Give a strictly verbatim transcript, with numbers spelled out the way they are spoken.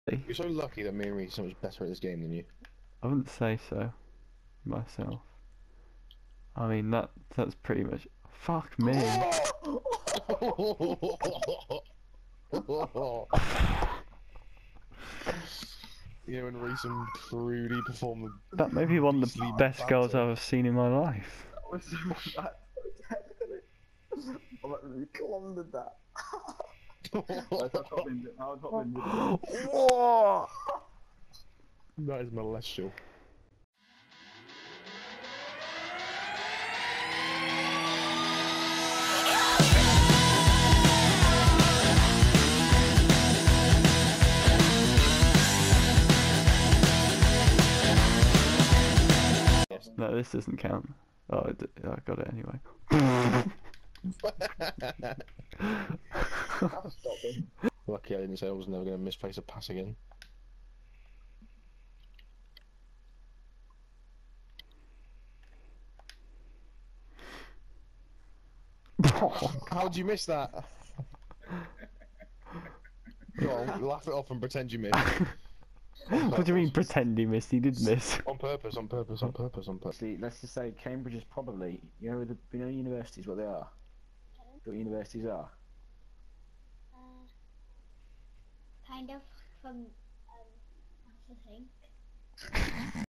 You're so lucky that me and Reece are so much better at this game than you. I wouldn't say so myself. I mean that that's pretty much. Fuck me. You know, when Reece and Prudy perform the That may be one of the beastly best goals banter. I've ever seen in my life. I was so bad. I literally clondered that. That's how top in. How top in. Whoa! That is molestial. No, this doesn't count. Oh, I, d I got it anyway. Lucky I didn't say I was never going to misplace a pass again. How'd you miss that? Go on, laugh it off and pretend you missed. What do you mean pretend he missed? He did miss. On purpose, on purpose, on purpose, on purpose. See, let's just say Cambridge is probably, you know, the, you know universities, what they are? What universities are? Uh, kind of from, um, I have to think.